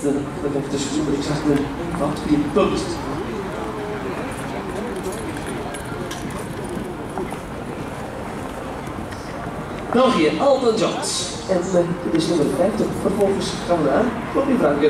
dat ik even tussen ik zag een wat goede post. België, Alton Johns. En dit is nummer 50. Vervolgens gaan we naar Bobby Franken.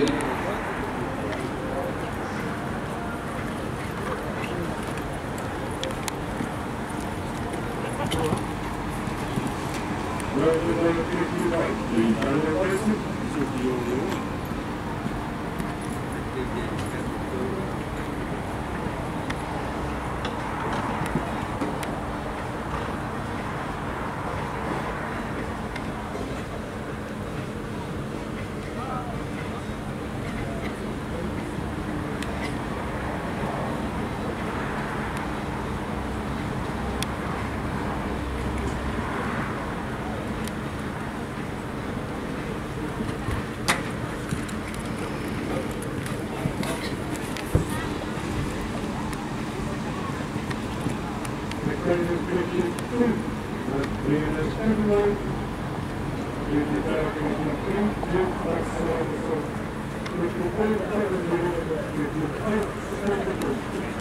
Thank you.